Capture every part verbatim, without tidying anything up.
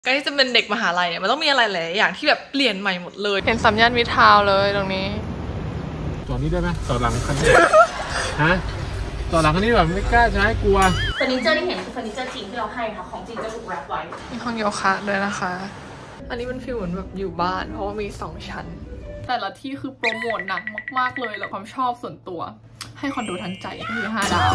การที่จะเป็นเด็กมหาลัยเนี่ยมันต้องมีอะไรหลายอย่างที่แบบเปลี่ยนใหม่หมดเลยเห็นสัญญาณมิตรทาวน์เลยตรงนี้จอดนี้ได้ไหมต่อหลังคันนี้ฮะต่อหลังคันนี้แบบไม่กล้าใช้กลัวเฟอร์นิเจอร์ที่เห็นคือเฟอร์นิเจอร์จริงที่เราให้ค่ะของจริงจะถูกแรปไว้มีห้องโยคะด้วยนะคะอันนี้มันฟีลเหมือนแบบอยู่บ้านเพราะว่ามีสองชั้นแต่ละที่คือโปรโมทหนักมากๆเลยแล้วความชอบส่วนตัวให้คอนโดทันใจก็คือห้าดาว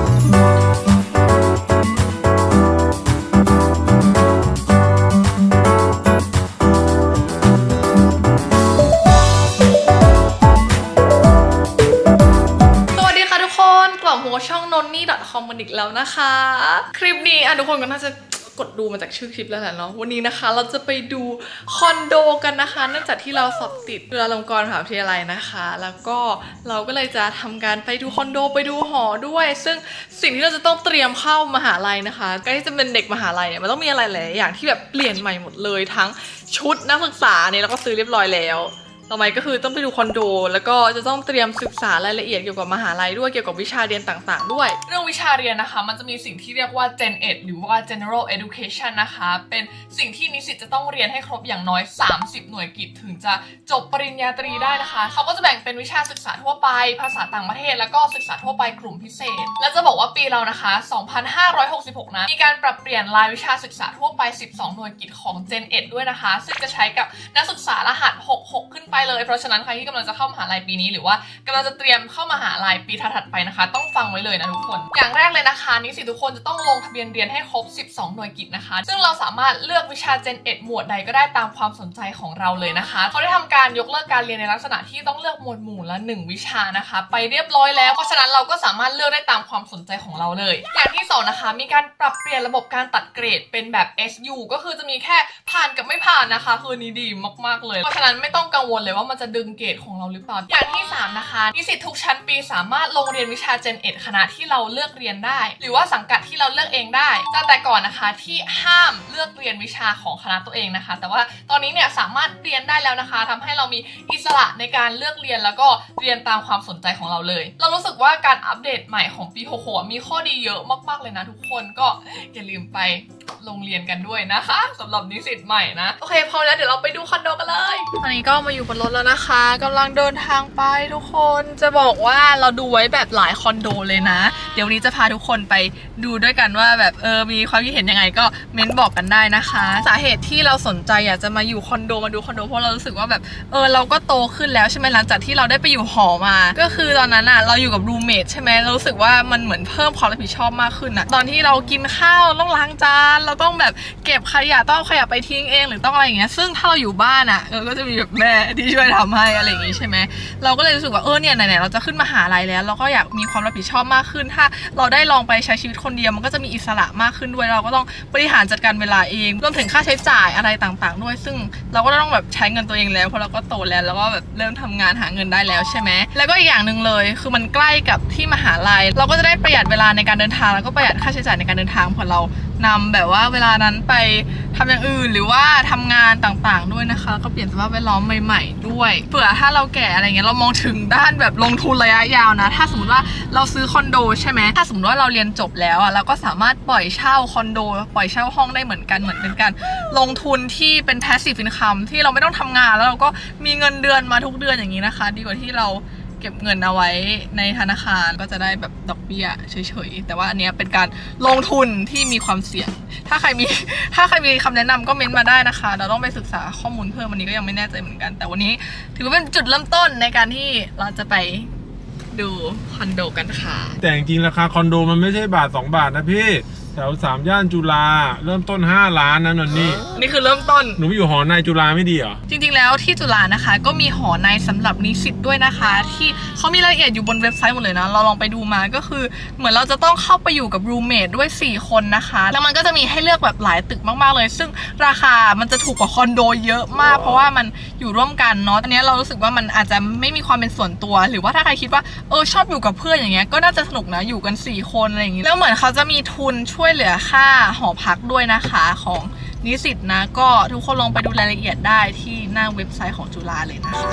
หัวช่องนนนี่ .com มันอีกแล้วนะคะคลิปนี้อ่ะทุกคนก็น่าจะกดดูมาจากชื่อคลิปแล้วแหละเนาะวันนี้นะคะเราจะไปดูคอนโดกันนะคะเนื่องจากที่เราสอบติดจุฬาลงกรณ์มหาวิทยาลัยนะคะแล้วก็เราก็เลยจะทำการไปดูคอนโดไปดูหอด้วยซึ่งสิ่งที่เราจะต้องเตรียมเข้ามหาลัยนะคะการที่จะเป็นเด็กมหาลัยเนี่ยมันต้องมีอะไรหลายอย่างที่แบบเปลี่ยนใหม่หมดเลยทั้งชุดนักศึกษาเนี่ยเราก็ซื้อเรียบร้อยแล้วต่อไปก็คือต้องไปดูคอนโดแล้วก็จะต้องเตรียมศึกษารายละเอียดเกี่ยวกับมหาลัยด้วยเกี่ยวกับวิชาเรียนต่างๆด้วยเรื่องวิชาเรียนนะคะมันจะมีสิ่งที่เรียกว่า Gen เอ็ด หรือว่า General Education นะคะเป็นสิ่งที่นิสิตจะต้องเรียนให้ครบอย่างน้อยสามสิบหน่วยกิตถึงจะจบปริญญาตรีได้นะคะเขาก็จะแบ่งเป็นวิชาศึกษาทั่วไปภาษาต่างประเทศแล้วก็ศึกษาทั่วไปกลุ่มพิเศษและจะบอกว่าปีเรานะคะสองพันห้าร้อยหกสิบหกนะมีการปรับเปลี่ยนรายวิชาศึกษาทั่วไปสิบสองหน่วยกิตของ Gen เอ็ด ด้วยนะคะซึ่งจะใช้กับนักศึกษารหัสหกหกขึ้นไปเลยเพราะฉะนั้นใครที่กำลังจะเข้ามหาลัยปีนี้หรือว่ากำลังจะเตรียมเข้ามหาลัยปีถัดๆไปนะคะต้องฟังไว้เลยนะทุกคนอย่างแรกเลยนะคะนิสิตทุกคนจะต้องลงทะเบียนเรียนให้ครบสิบสองหน่วยกิตนะคะซึ่งเราสามารถเลือกวิชา Gen เอ็ด หมวดใดก็ได้ตามความสนใจของเราเลยนะคะเขาได้ทำการยกเลิกการเรียนในลักษณะที่ต้องเลือกหมวดหมู่ละหนึ่งวิชานะคะไปเรียบร้อยแล้วเพราะฉะนั้นเราก็สามารถเลือกได้ตามความสนใจของเราเลยอย่างที่สองนะคะมีการปรับเปลี่ยนระบบการตัดเกรดเป็นแบบ เอส ยู ก็คือจะมีแค่ผ่านกับไม่ผ่านนะคะคือนี้ดีมากๆเลยเพราะฉะนั้นไม่ต้องกังวลเลยว่ามันจะดึงเกรดของเราหรือเปล่าอย่างที่สามนะคะนิสิตทุกชั้นปีสามารถลงเรียนวิชา Gen เอ็ด คณะที่เราเลือกเรียนได้หรือว่าสังกัดที่เราเลือกเองได้จากแต่ก่อนนะคะที่ห้ามเลือกเรียนวิชาของคณะตัวเองนะคะแต่ว่าตอนนี้เนี่ยสามารถเรียนได้แล้วนะคะทำให้เรามีอิสระในการเลือกเรียนแล้วก็เรียนตามความสนใจของเราเลยเรารู้สึกว่าการอัปเดตใหม่ของปีหกหกมีข้อดีเยอะมากๆเลยนะทุกคนก็อย่าลืมไปโรงเรียนกันด้วยนะคะสำหรับนิสิตใหม่นะโอเคพอแล้วเดี๋ยวเราไปดูคอนโดกันเลยตอนนี้ก็มาอยู่บนรถแล้วนะคะกำลังเดินทางไปทุกคนจะบอกว่าเราดูไว้แบบหลายคอนโดเลยนะเดี๋ยววันนี้จะพาทุกคนไปดูด้วยกันว่าแบบเออมีความคิดเห็นยังไงก็เม้นบอกกันได้นะคะสาเหตุที่เราสนใจอยากจะมาอยู่คอนโดมาดูคอนโดเพราะเรารู้สึกว่าแบบเออเราก็โตขึ้นแล้วใช่ไหมหลังจากที่เราได้ไปอยู่หอมาก็คือตอนนั้นอ่ะเราอยู่กับรูมเมทใช่ไหมเรารู้สึกว่ามันเหมือนเพิ่มความรับผิดชอบมากขึ้นอ่ะตอนที่เรากินข้าวต้องล้างจานเราต้องแบบเก็บขยะต้องขยะไปทิ้งเองหรือต้องอะไรอย่างเงี้ยซึ่งถ้าเราอยู่บ้านอ่ะเออก็จะมีแบบแม่ที่ช่วยทำให้อะไรอย่างงี้ใช่ไหมเราก็เลยรู้สึกว่าเออเนี่ยไหนๆเราจะขึ้นมหาลัยแล้วเราก็อยากมีความรับผิดชอบมากขึ้นถ้าเราได้ลองไปใช้ชีวิตคนเดียวมันก็จะมีอิสระมากขึ้นด้วยเราก็ต้องบริหารจัดการเวลาเองรวมถึงค่าใช้จ่ายอะไรต่างๆด้วยซึ่งเราก็ต้องแบบใช้เงินตัวเองแล้วเพราะเราก็โตแล้วแล้วก็แบบเริ่มทำงานหาเงินได้แล้วใช่ไหมแล้วก็อีกอย่างหนึ่งเลยคือมันใกล้กับที่มหาลัยเราก็จะได้ประหยัดเวลาในการเดินทางแล้วก็ประหยัดค่าใช้จ่ายในการเดินทางพอเรานำแบบว่าเวลานั้นไปทำอย่างอื่นหรือว่าทำงานต่างๆด้วยนะคะก็เปลี่ยนสภาพแวดล้อมใหม่ๆด้วยเผื่อถ้าเราแก่อะไรเงี้ยเรามองถึงด้านแบบลงทุนระยะยาวนะถ้าสมมติว่าเราซื้อคอนโดใช่ไหมถ้าสมมติว่าเราเรียนจบแล้วอ่ะเราก็สามารถปล่อยเช่าคอนโดปล่อยเช่าห้องได้เหมือนกันเหมือนเป็นการลงทุนที่เป็น passive income ที่เราไม่ต้องทำงานแล้วเราก็มีเงินเดือนมาทุกเดือนอย่างนี้นะคะดีกว่าที่เราเก็บเงินเอาไว้ในธนาคารก็จะได้แบบดอกเบี้ยเฉยๆแต่ว่าอันนี้เป็นการลงทุนที่มีความเสี่ยงถ้าใครมีถ้าใครมีคำแนะนำก็เม้นมาได้นะคะเราต้องไปศึกษาข้อมูลเพิ่มวันนี้ก็ยังไม่แน่ใจเหมือนกันแต่วันนี้ถือว่าเป็นจุดเริ่มต้นในการที่เราจะไปดูคอนโดกันค่ะแต่จริงๆราคาคอนโดมันไม่ใช่บาทสองบาทนะพี่แถวสามย่านจุฬาเริ่มต้นห้าล้านนะนนนี่นี่คือเริ่มต้นหนูไปอยู่หอในจุฬาไม่ดีเหรอจริงๆแล้วที่จุฬานะคะก็มีหอในสำหรับนิสิตด้วยนะคะที่เขามีรายละเอียดอยู่บนเว็บไซต์หมดเลยนะเราลองไปดูมาก็คือเหมือนเราจะต้องเข้าไปอยู่กับรูมเมทด้วยสี่คนนะคะแล้วมันก็จะมีให้เลือกแบบหลายตึกมากๆเลยซึ่งราคามันจะถูกกว่าคอนโดเยอะมากเพราะว่ามันอยู่ร่วมกันเนาะตอนนี้เรารู้สึกว่ามันอาจจะไม่มีความเป็นส่วนตัวหรือว่าถ้าใครคิดว่าเออชอบอยู่กับเพื่อนอย่างเงี้ยก็น่าจะสนุกนะอยู่กันสี่คนอะไรอย่างงี้แล้วเหมือนเขาจะมีทุนช่วยเหลือค่าหอพักด้วยนะคะของนิสิตนะก็ทุกคนลองไปดูรายละเอียดได้ที่หน้าเว็บไซต์ของจุฬาเลยนะคะ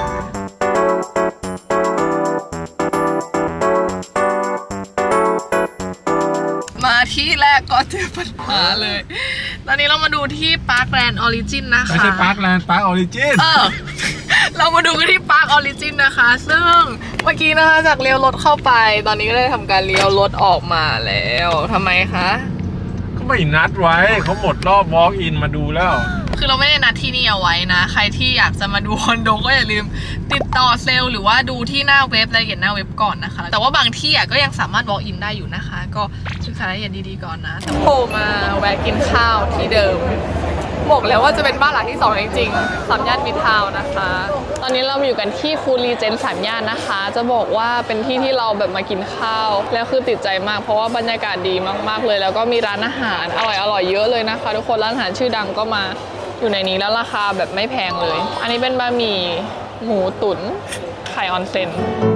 มาที่แรกก็เจอปัญหาเลย ตอนนี้เรามาดูที่ปาร์คแลนด์ออริจินนะคะไม่ใช่ปาร์คแลนด์ปาร์คออริจินเออเรามาดูกันที่ปาร์คออริจินนะคะ ซึ่งเมื่อกี้นะคะจากเลี้ยวรถเข้าไปตอนนี้ก็ได้ทำการเลี้ยวรถออกมาแล้วทำไมคะก็ไม่นัดไว้เขาหมดรอบ walk in มาดูแล้วคือเราไม่ได้นัดที่นี่เอาไว้นะใครที่อยากจะมาดูคอนโดก็อย่าลืมติดต่อเซลล์หรือว่าดูที่หน้าเว็บรายละเอียดหน้าเว็บก่อนนะคะแต่ว่าบางที่ก็ยังสามารถ walk in ได้อยู่นะคะก็ศึกษารายละเอียดดีๆก่อนนะแต่โผล่มาแวะกินข้าวที่เดิมบอกแล้วว่าจะเป็นบ้านหลังที่สองจริงๆสามย่านมิตรทาวน์นะคะตอนนี้เราอยู่กันที่ฟูรีเจนสามย่านนะคะจะบอกว่าเป็นที่ที่เราแบบมากินข้าวแล้วคือติดใจมากเพราะว่าบรรยากาศดีมากๆเลยแล้วก็มีร้านอาหารอร่อยๆเยอะเลยนะคะทุกคนร้านอาหารชื่อดังก็มาอยู่ในนี้แล้วราคาแบบไม่แพงเลยอันนี้เป็นบะหมี่หมูตุ๋นไข่ออนเซ็น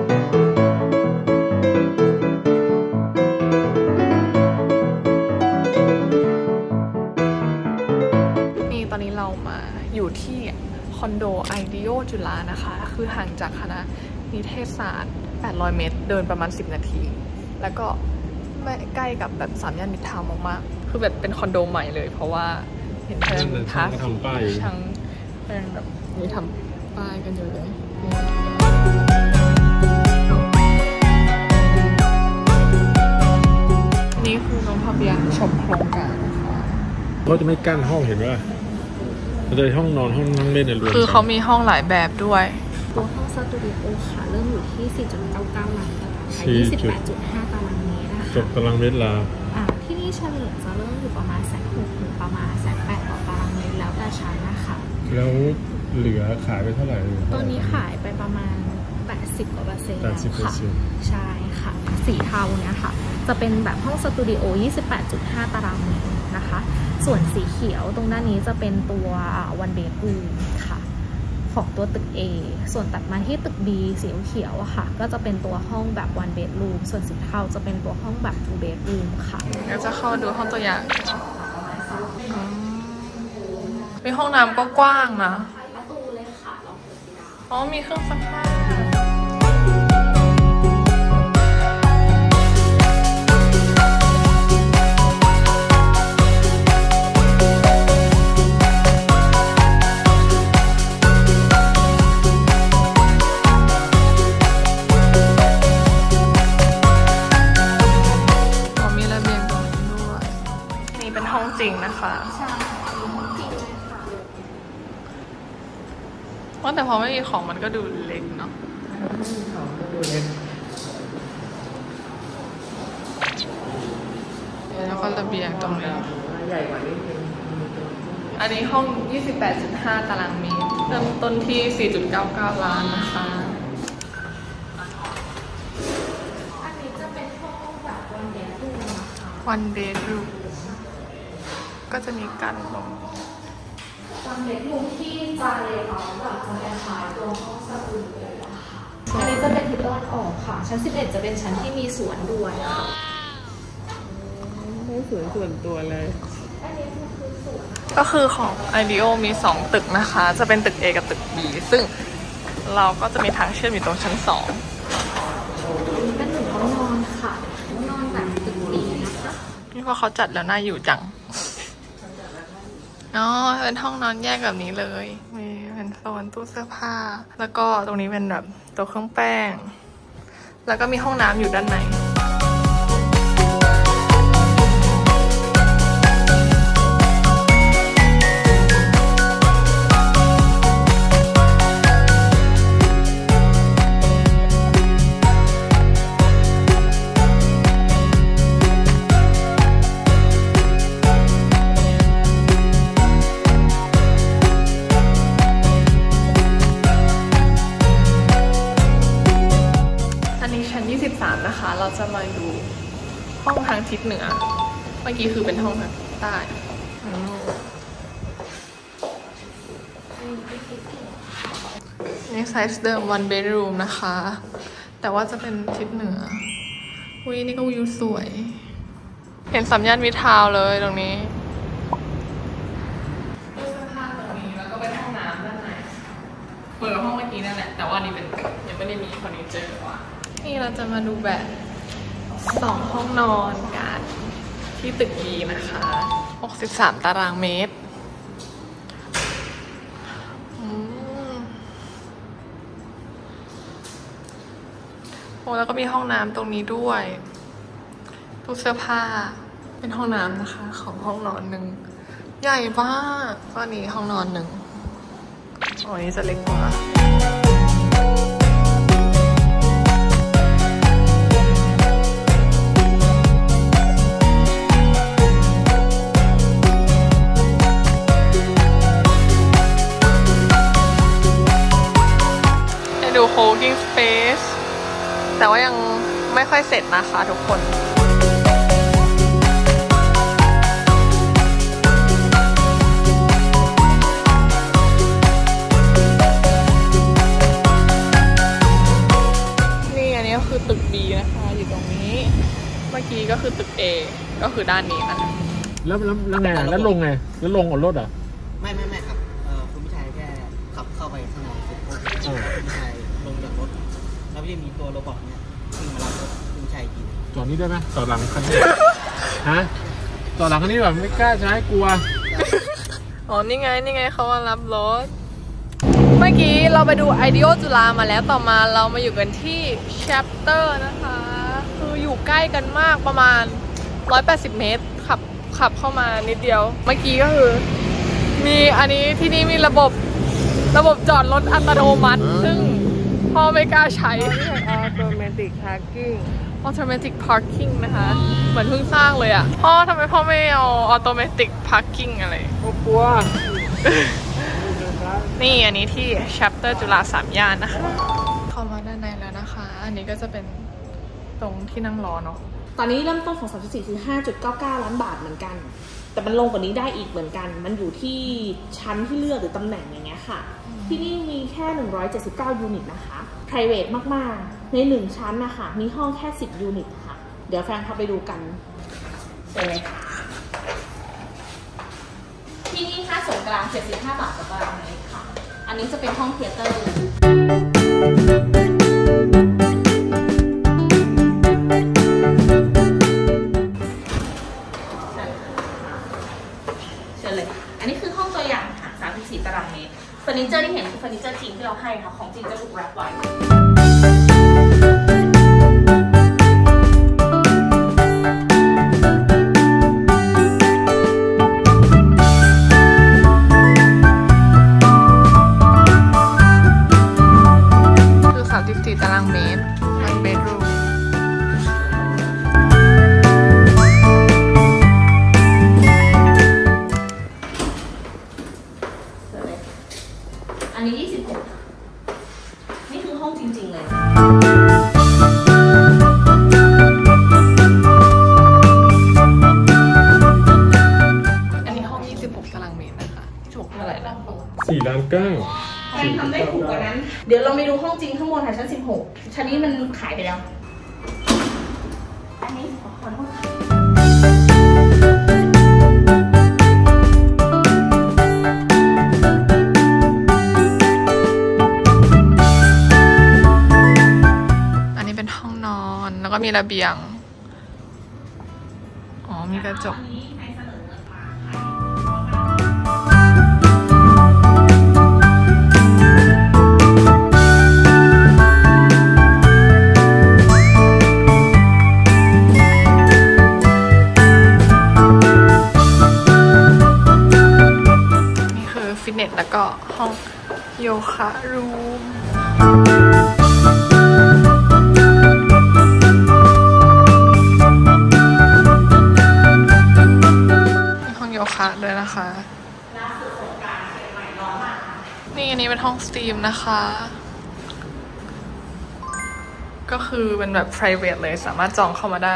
นี่ตอนนี้เรามาอยู่ที่คอนโดไอเดียจุฬานะคะคือห่างจากคณะนิเทศศาสตร์แปดร้อยเมตรเดินประมาณสิบนาทีแล้วก็ไม่ใกล้กับแบบสามย่านมิตรทาวน์มากๆคือแบบเป็นคอนโดใหม่เลยเพราะว่าเห็นเพื่อนทาสีช่างเป็นแบบนี่ทำป้ายกันอยู่เลยนี่คือน้องพาเบียชมโครงการนะคะเขาจะไม่กั้นห้องเห็นไหมเราจะห้องนอนห้องนั่งเล่นในรวมคือเขามีห้องหลายแบบด้วยตัวห้องสตูดิโอค่ะเริ่มอยู่ที่ สี่จุดเก้าเก้า ล้านตารางเมตร ยี่สิบแปดจุดห้า ตารางเมตรนะคะจบตารางเมตรละที่นี่เฉลี่ยจะเริ่มอยู่ประมาณแสนหกถึงประมาณแสนแปดต่อตารางเมตรแล้วแต่ชั้นนะคะแล้วเหลือขายไปเท่าไหร่ตอนนี้ขายไปประมาณแปดสิบกว่าเปอร์เซ็นต์แล้วค่ะใช่ค่ะสีเทาเนี่ยค่ะจะเป็นแบบห้องสตูดิโอ ยี่สิบแปดจุดห้า ตารางเมตรนะคะส่วนสีเขียวตรงด้านนี้จะเป็นตัว one bedroom ค่ะของตัวตึก A ส่วนตัดมาที่ตึก B สีเขียวอะค่ะก็จะเป็นตัวห้องแบบ one bedroom ส่วนสีเทาจะเป็นตัวห้องแบบ two bedroom ค่ะเดี๋ยวจะเข้าดูห้องตัวอย่างมีห้องน้ำก็กว้างนะอ๋อมีเครื่องซักผ้าจริงนะคะว่าแต่พอไม่มีของมันก็ดูเล็กเนาะแล้วก็ระเบียงตรงนี้อันนี้ห้อง ยี่สิบแปดจุดห้า ตารางเมตรเริ่มต้นที่ สี่จุดเก้าเก้า ล้านนะคะอันนี้จะเป็นห้องแบบ one bedroom นะคะ one bedroomก็จะมีกันลงวันเด็กมุมที่จะเลยเอาแบบจะเป็นคล้ายตัวห้องสตูดิโอค่ะอันนี้จะเป็นทิศตะวันออกค่ะชั้นสิบเอ็ดจะเป็นชั้นที่มีสวนด้วยค่ะไม่สวนส่วนตัวเลยอันนี้คือสวนก็คือของ ไอ ดี โอ มีสองตึกนะคะจะเป็นตึก A กับตึก B ซึ่งเราก็จะมีทางเชื่อมอยู่ตรงชั้นสองเป็นหนึ่งห้องนอนค่ะห้องนอนแบบตึก B นะคะนี่พอเขาจัดแล้วน่าอยู่จังอ๋อเป็นห้องนอนแยกแบบนี้เลยมีเป็นโซนตู้เสื้อผ้าแล้วก็ตรงนี้เป็นแบบโต๊ะเครื่องแป้งแล้วก็มีห้องน้ำอยู่ด้านในเราจะมาดูห้องทางทิศเหนือเมื่อกี้คือเป็นห้องทางใต้นี่ไซส์เดิม one bedroom นะคะแต่ว่าจะเป็นทิศเหนืออุ้ยนี่ก็วิวสวยเห็นสามย่านมิตรทาวน์เลยตรงนี้เสื้อผ้าตรงนี้แล้วก็เป็นห้องน้ำด้านในเปิดห้องเมื่อกี้นั่นแหละแต่ว่านี่เป็นยังไม่ได้มีเฟอร์นิเจอร์ว่านี่เราจะมาดูแบบสองห้องนอนกันที่ตึกกีนะคะหกสิบสามตารางเมตรโอ้แล้วก็มีห้องน้ำตรงนี้ด้วยตู้เสื้อผ้าเป็นห้องน้ำนะคะของห้องนอนหนึ่งใหญ่มากก็นี้ห้องนอนหนึ่งโอ้ยจะเล็กกว่าให้ดู co-working space แต่ว่ายังไม่ค่อยเสร็จนะคะทุกคนคือตึก B นะคะอยู่ตรงนี้เมื่อกี้ก็คือตึก A ก็คือด้านนี้นะแล้วแล้วแล้วไงแล้วลงไงแล้วลงออกรถอ่ะไม่ไม่ไม่ครับเอ่อคุณผู้ชายแค่ขับเข้าไปข้างในเสร็จปุ๊บคุณผู้ชายลงจากรถแล้วก็จะมีตัวโรบอทเนี่ยวิ่งมารับรถคุณผู้ชายกินจอดนี้ได้ไหมจอดหลังคันนี้ฮะจอดหลังคันนี้แบบไม่กล้าใช้กลัวอ๋อนี่ไงนี่ไงเขามารับรถเมื่อกี้เราไปดู Ideo จุฬามาแล้วต่อมาเรามาอยู่กันที่ Chapter นะคะคืออยู่ใกล้กันมากประมาณหนึ่งร้อยแปดสิบเมตรขับขับเข้ามานิดเดียวเมื่อกี้ก็คือมีอันนี้ที่นี่มีระบบระบบจอดรถอัตโนมัติซึ่งพ่อไม่กล้าใช้ Automatic Parking Automatic Parking นะคะเหมือนเพิ่งสร้างเลยอ่ะพ่อทำไมพ่อไม่เอา Automatic Parking อะไรกลัวนี่อันนี้ที่ Chapter จุฬาสามย่านนะคะเข้ามาด้านในแล้วนะคะอันนี้ก็จะเป็นตรงที่นั่งรอเนาะตอนนี้เริ่มต้นของสามสิบสี่คือ ห้าจุดเก้าเก้า ล้านบาทเหมือนกันแต่มันลงกว่านี้ได้อีกเหมือนกันมันอยู่ที่ชั้นที่เลือกหรือตำแหน่งอย่างเงี้ยค่ะที่นี่มีแค่หนึ่งร้อยเจ็ดสิบเก้ายูนิตนะคะ private มากๆในหนึ่งชั้นนะคะมีห้องแค่สิบยูนิตค่ะเดี๋ยวแฟนพาไปดูกันเลยที่นี่ค่าส่วนกลางเจ็ดสิบห้าบาทต่อตารางเมตรค่ะอันนี้จะเป็นห้องเธียเตอร์เชิญเลยอันนี้คือห้องตัวอย่างค่ะสามสิบสี่ตารางเมตรเฟอร์นิเจอร์ที่เห็นคือเฟอร์นิเจอร์จริงที่เราให้ค่ะของจริงจะถูกแรปไว้ตารางเมตรมันเบดรูมอันนี้ยี่สิบหกนี่คือห้องจริงๆเลยอันนี้ห้องยี่สิบหกตารางเมตรนะคะถูกเท่าไหร่นะสี่ล้านเก้าแฟนทำได้ถูกกว่านั้นเดี๋ยวเราไปดูห้องจริงข้างบนค่ะชั้นสิบหกชั้นนี้มันขายไปแล้วอันนี้ขอขอโทษค่ะอันนี้เป็นห้องนอนแล้วก็มีระเบียงอ๋อมีกระจกแล้วก็ห้องโยคะรูมมีห้องโยคะด้วยนะคะนี่อันนี้เป็นห้องสตรีมนะคะก็คือเป็นแบบ private เลยสามารถจองเข้ามาได้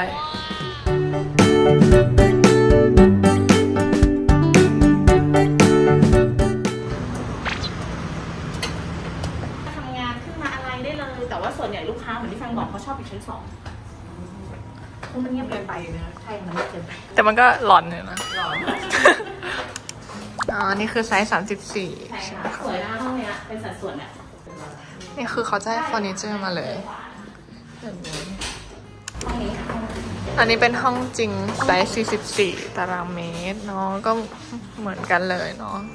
แต่ว่าส่วนใหญ่ลูกค้าเหมือนที่ฟังบอกเขาชอบอยู่ชั้นสองคุณมันเงียบเกินไปนะใช่มันเงียบเกินไปแต่มันก็หลอนเลยนะหลอนอ๋อนี่คือไซส์สามสิบสี่ใช่ค่ะสวยนะห้องเนี้ยเป็นสัดส่วนเนี่ยนี่คือเขาจะให้เฟอร์นิเจอร์มาเลยห้องนี้อันนี้เป็นห้องจริงไซส์สี่สิบสี่ตารางเมตรเนาะก็เหมือนกันเลยเนาะ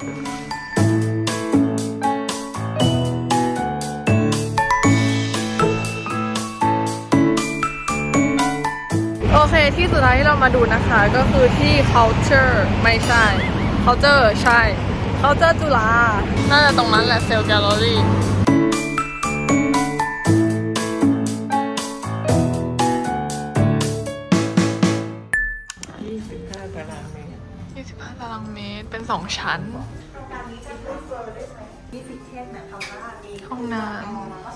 โอเคที่สุดท้ายที่เรามาดูนะคะก็คือที่ culture ไม่ใช่ culture ใช่ culture จุฬาน่าจะตรงนั้นแหละเซลล์แกลเลอรี่ยี่สิบห้าตารางเมตรยี่สิบห้าตารางเมตรเป็นสองชั้นห้องน้ำ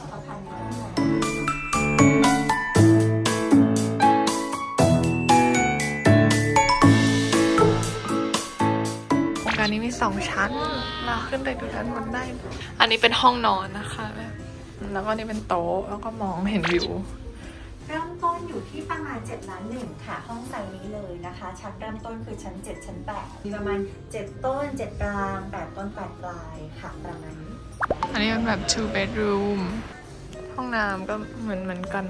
อันนี้มีสองชั้นมาขึ้นไปดูด้านบนได้อันนี้เป็นห้องนอนนะคะแล้วก็นี่เป็นโต๊ะแล้วก็มองเห็นวิวเริ่มต้นอยู่ที่ประมาณเจ็ดล้านหนึ่งค่ะห้องไซส์นี้เลยนะคะชั้นเริ่มต้นคือชั้นเจ็ดชั้นแปดมีประมาณเจ็ดต้นเจ็ดกลางแปดต้นแปดปลายค่ะประมาณนี้อันนี้เป็นแบบ two bedroom ห้องน้ำก็เหมือนเหมือนกัน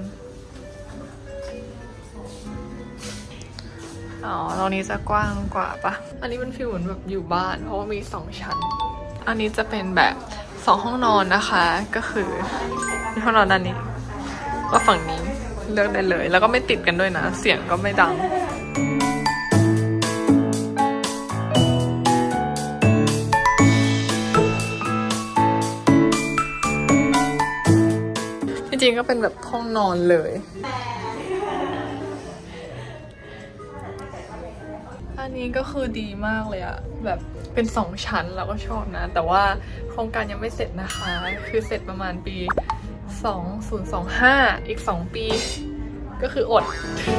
อ๋อตรงนี้จะกว้างกว่าปะอันนี้เป็นฟีลเหมือนแบบอยู่บ้านเพราะว่ามีสองชั้นอันนี้จะเป็นแบบสองห้องนอนนะคะก็คือห้องนอนด้านนี้ก็ฝั่งนี้เลือกได้เลยแล้วก็ไม่ติดกันด้วยนะเสียงก็ไม่ดังจริงๆก็เป็นแบบห้องนอนเลยอันนี้ก็คือดีมากเลยอะแบบเป็นสองชั้นเราก็ชอบนะแต่ว่าโครงการยังไม่เสร็จนะคะคือเสร็จประมาณปีสองพันยี่สิบห้าอีกสองปีก็คืออด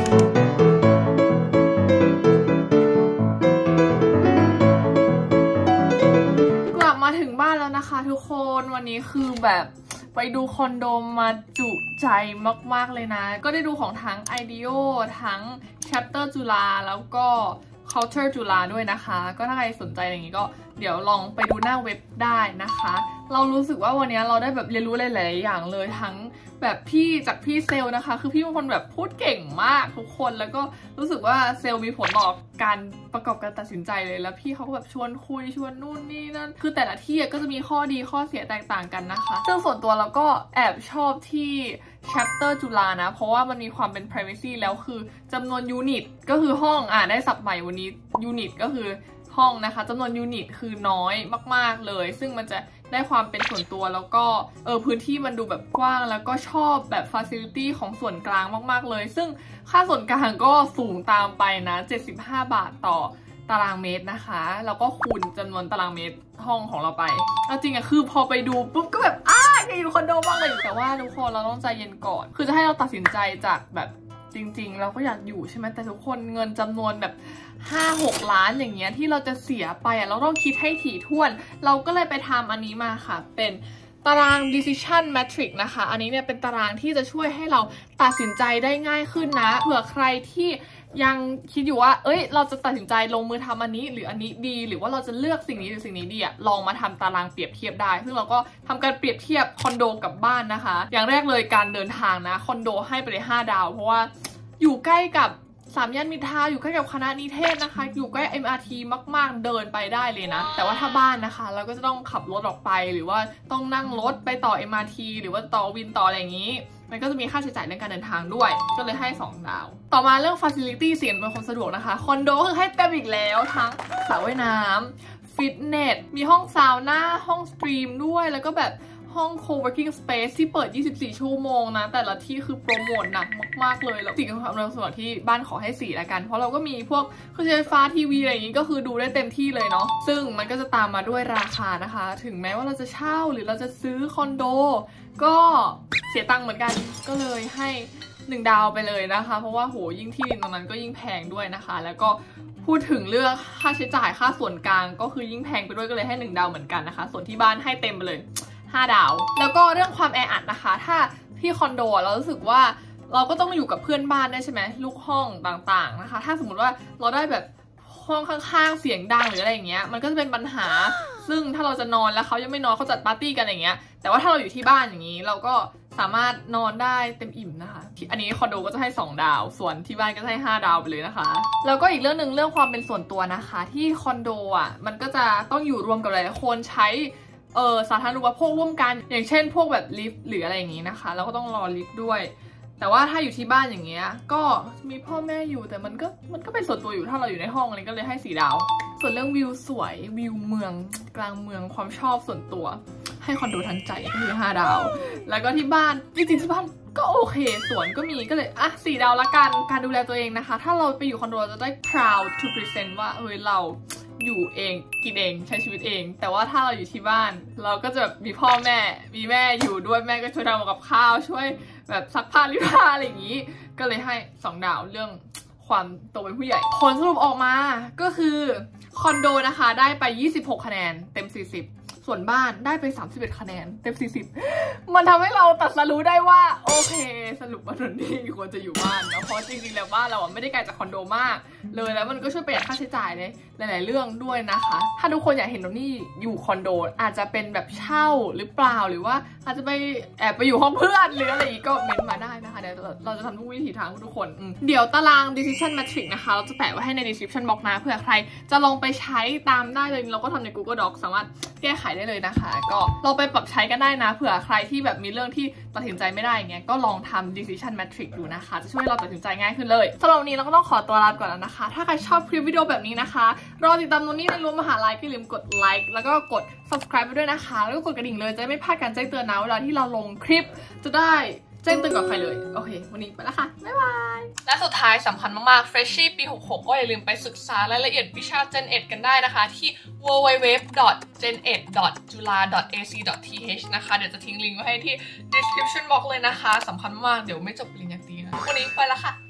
กลับมาถึงบ้านแล้วนะคะทุกคนวันนี้คือแบบไปดูคอนโดมาจุใจมากๆเลยนะก็ได้ดูของทั้ง Ideo ทั้ง Chapter จุฬาแล้วก็culture จุฬาด้วยนะคะก็ถ้าใครสนใจอย่างนี้ก็เดี๋ยวลองไปดูหน้าเว็บได้นะคะเรารู้สึกว่าวันนี้เราได้แบบเรียนรู้หลายๆอย่างเลยทั้งแบบพี่จากพี่เซลล์นะคะคือพี่เป็นคนแบบพูดเก่งมากทุกคนแล้วก็รู้สึกว่าเซลล์มีผลต่อการประกอบการตัดสินใจเลยแล้วพี่เขาก็แบบชวนคุยชวนนู่นนี่นั่นคือแต่ละที่ก็จะมีข้อดีข้อเสียแตกต่างกันนะคะซึ่งส่วนตัวเราก็แอบชอบที่ chapter จุฬานะเพราะว่ามันมีความเป็น privacy แล้วคือจำนวนยูนิตก็คือห้องอ่ะได้ศัพท์ใหม่วันนี้ยูนิตก็คือห้องนะคะจำนวนยูนิตคือน้อยมากๆเลยซึ่งมันจะได้ความเป็นส่วนตัวแล้วก็เออพื้นที่มันดูแบบกว้างแล้วก็ชอบแบบ facility ของส่วนกลางมากๆเลยซึ่งค่าส่วนกลางก็สูงตามไปนะเจ็ดสิบห้าบาทต่อตารางเมตรนะคะแล้วก็คูณจำนวนตารางเมตรห้องของเราไปเอาจริงอะคือพอไปดูปุ๊บก็แบบอ้าอยากอยู่คอนโดมากเลยแต่ว่าทุกคนเราต้องใจเย็นก่อนคือจะให้เราตัดสินใจจากแบบจริงๆเราก็อยากอยู่ใช่ไหมแต่ทุกคนเงินจำนวนแบบห้าหกล้านอย่างเงี้ยที่เราจะเสียไปอ่ะเราต้องคิดให้ถี่ถ้วนเราก็เลยไปทำอันนี้มาค่ะเป็นตาราง decision matrix นะคะอันนี้เนี่ยเป็นตารางที่จะช่วยให้เราตัดสินใจได้ง่ายขึ้นนะเผื่อใครที่ยังคิดอยู่ว่าเอ้ยเราจะตัดสินใจลงมือทำอันนี้หรืออันนี้ดีหรือว่าเราจะเลือกสิ่งนี้หรือสิ่งนี้ดีอะลองมาทำตารางเปรียบเทียบได้ซึ่งเราก็ทำการเปรียบเทียบคอนโดกับบ้านนะคะอย่างแรกเลยการเดินทางนะคอนโดให้ไปเลยห้าดาวเพราะว่าอยู่ใกล้กับสามย่านมิตรทาวน์อยู่ใกล้กับคณะนิเทศนะคะอยู่ใกล้ เอ็ม อาร์ ที มากๆเดินไปได้เลยนะแต่ว่าถ้าบ้านนะคะเราก็จะต้องขับรถออกไปหรือว่าต้องนั่งรถไปต่อ เอ็ม อาร์ ที หรือว่าต่อวินต่ออะไรอย่างนี้มันก็จะมีค่าใช้จ่ายในการเดินทางด้วยก็เลยให้สองดาวต่อมาเรื่อง facility เสียงเป็นความสะดวกนะคะคอนโดคือให้เต็มอีกแล้วทั้งสระว่ายน้ำฟิตเนสมีห้องซาวน่าห้องสตรีมด้วยแล้วก็แบบห้อง co-working space ที่เปิดยี่สิบสี่ชั่วโมงนะแต่ละที่คือโปรโมทหนักมากๆเลยแล้วสิ่งความเร็วสดที่บ้านขอให้สี่ละกันเพราะเราก็มีพวกเครื่องใช้ไฟฟ้าทีวีอะไรอย่างนี้ก็คือดูได้เต็มที่เลยเนาะซึ่งมันก็จะตามมาด้วยราคานะคะถึงแม้ว่าเราจะเช่าหรือเราจะซื้อคอนโดก็เสียตังค์เหมือนกันก็เลยให้หนึ่งดาวไปเลยนะคะเพราะว่าโหยิ่งที่ดินตรงนั้นก็ยิ่งแพงด้วยนะคะแล้วก็พูดถึงเรื่องค่าใช้จ่ายค่าส่วนกลางก็คือยิ่งแพงไปด้วยก็เลยให้หนึ่งดาวเหมือนกันนะคะส่วนที่บ้านให้เต็มไปเลยห้าดาวแล้วก็เรื่องความแออัดนะคะถ้าที่คอนโดเรารู้สึกว่าเราก็ต้องอยู่กับเพื่อนบ้านได้ใช่ไหมลูกห้องต่างๆนะคะถ้าสมมติว่าเราได้แบบห้องข้างๆเสียงดังหรืออะไรอย่างเงี้ยมันก็จะเป็นปัญหาซึ่งถ้าเราจะนอนแล้วเขายังไม่นอนเขาจัดปาร์ตี้กันอย่างเงี้ยแต่ว่าถ้าเราอยู่ที่บ้านอย่างนี้เราก็สามารถนอนได้เต็มอิ่มนะคะอันนี้คอนโดก็จะให้สองดาวส่วนที่บ้านก็จะให้ห้าดาวไปเลยนะคะแล้วก็อีกเรื่องหนึ่งเรื่องความเป็นส่วนตัวนะคะที่คอนโดอ่ะมันก็จะต้องอยู่รวมกับหลายๆคนใช้เออสาธารณูปโภคร่วมกันอย่างเช่นพวกแบบลิฟต์หรืออะไรอย่างนี้นะคะแล้วก็ต้องรอลิฟต์ด้วยแต่ว่าถ้าอยู่ที่บ้านอย่างเงี้ยก็มีพ่อแม่อยู่แต่มันก็มันก็เป็นส่วนตัวอยู่ถ้าเราอยู่ในห้องอะไรก็เลยให้สี่ดาวส่วนเรื่องวิวสวยวิวเมืองกลางเมืองความชอบส่วนตัวให้คอนโดทั้งใจก็คือห้าดาวแล้วก็ที่บ้านจริงๆที่บ้านก็โอเคสวนก็มีก็เลยอ่ะสี่ดาวละกันการดูแลตัวเองนะคะถ้าเราไปอยู่คอนโดจะได้ proud to present ว่าเฮ้ยเราอยู่เองกินเองใช้ชีวิตเองแต่ว่าถ้าเราอยู่ที่บ้านเราก็จะแบบมีพ่อแม่มีแม่อยู่ด้วยแม่ก็ช่วยทำกับข้าวช่วยแบบซักผ้ารีดผ้าอะไรอย่างนี้ก็เลยให้สองดาวเรื่องความโตเป็นผู้ใหญ่ผลสรุปออกมาก็คือคอนโดนะคะได้ไปยี่สิบหกคะแนนเต็มสี่สิบส่วนบ้านได้ไปสามสิบเอ็ดคะแนนเต็มสี่สิบมันทำให้เราตัดสรู้ได้ว่าโอเคสรุปว่านนนี่ควรจะอยู่บ้านนะเพราะจริงๆแล้วบ้านเราไม่ได้ไกลจากคอนโดมากเลยแล้วมันก็ช่วยประหยัดค่าใช้จ่ายในหลายๆเรื่องด้วยนะคะถ้าทุกคนอยากเห็นนนนี่อยู่คอนโดอาจจะเป็นแบบเช่าหรือเปล่าหรือว่าอาจจะไปแอบไปอยู่ห้องเพื่อนหรืออะไรอีกก็เม้นมาได้นะคะเดี๋ยวเราจะทำทุกวิธีทางทุกคนเดี๋ยวตาราง decision matrix นะคะเราจะแปะไว้ให้ใน description box นะเผื่อใครจะลองไปใช้ตามได้เลยเราก็ทำใน Google Docs สามารถแก้ไขได้เลยนะคะก็เราไปปรับใช้กันได้นะเผื่อใครที่แบบมีเรื่องที่ตัดสินใจไม่ได้อย่างเงี้ยก็ลองทำ decision matrix ดูนะคะจะช่วยเราตัดสินใจง่ายขึ้นเลยสำหรับวันนี้เราก็ต้องขอตัวลาก่อนแล้วนะคะถ้าใครชอบคลิปวิดีโอแบบนี้นะคะรอติดตามนนนี่ในรั้วมหาลัยก็อย่าลืมกดไลค์แล้วก็กด subscribe ไปด้วยนะคะแล้วก็กดกระดิ่งเลยจะไม่พลาดการแจ้งเตือนนะเวลาที่เราลงคลิปจะได้แจ้งเตือนกับใครเลยโอเควันนี้ไปแล้วค่ะบ๊ายบายและสุดท้ายสำคัญมากๆ Freshie ปีหกหกก็อย่าลืมไปศึกษารายละเอียดวิชา Gen เอ็ดกันได้นะคะที่ ดับเบิลยู ดับเบิลยู ดับเบิลยู ดอท เจน เอ็ด ดอท จุฬา ดอท เอ ซี ดอท ที เอช นะคะเดี๋ยวจะทิ้งลิงก์ไว้ให้ที่ description box เลยนะคะสำคัญมากเดี๋ยวไม่จบปริญญาตรีนะวันนี้ไปแล้วค่ะ